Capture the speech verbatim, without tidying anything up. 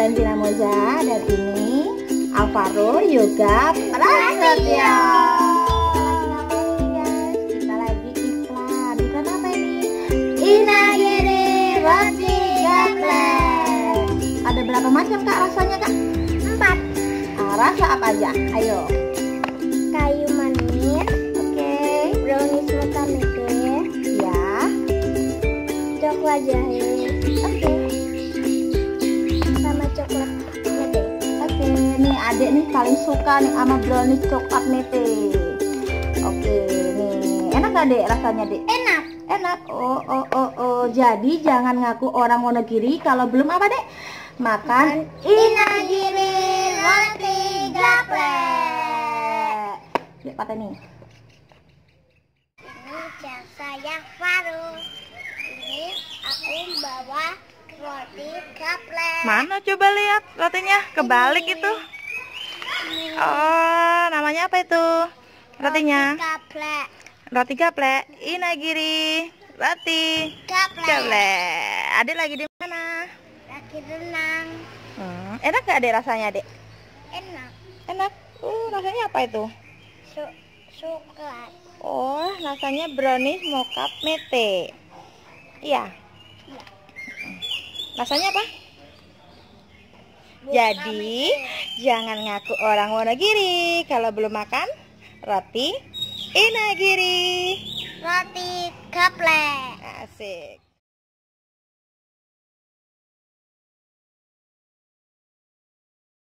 Valentina Moza dan ini Alvaro Yoga Prasetya. Kita lagi iklan. Iklan apa ini? Inagiri Roti Gaplek. Ada berapa macam kak rasanya kak? Empat. Ah, rasa apa aja? Ayo. Kayu manis. Oke. Brownies maternity. Ya. Coklat jahe. Oke. Sama coklat mete. Oke. Nih adik nih paling suka nih sama brownies coklat mete. Oke. Nih enak gak dek rasanya dek? Enak. Enak. Oh oh oh oh. Jadi jangan ngaku orang Wonogiri kalau belum apa dek? Makan Inagiri Roti Gaplek. Dek patah nih. Ini jas saya Faru. Ini aku bawa roti gaplek. Mana coba lihat rotinya kebalik itu. Oh, namanya apa itu? Rotinya? Roti gaplek. Roti gaplek. Inagiri roti Gaplek. gaplek. Adik lagi di mana? Lagi renang. Hmm, enak gak adik rasanya, Dek? Enak. Enak. Uh, rasanya apa itu? Su Coklat. Oh, rasanya brownies mocha mete. Iya. Iya. Rasanya apa? Mocha Jadi, mete. jangan ngaku orang Wonogiri kalau belum makan roti Inagiri. Roti gaplek. Asik.